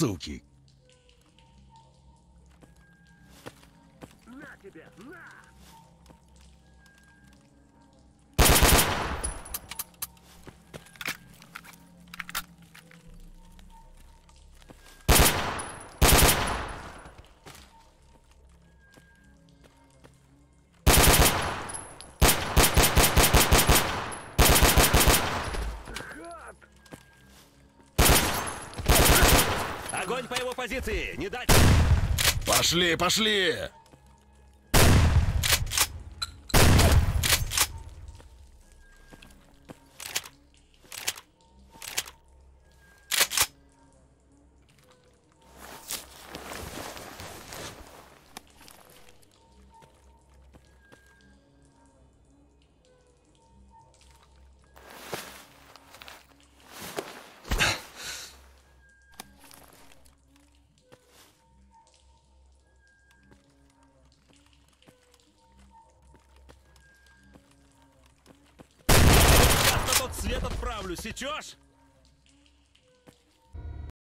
суки. На тебе, на! Огонь по его позиции! Не дать! Пошли, пошли! На тот свет отправлю, сечешь?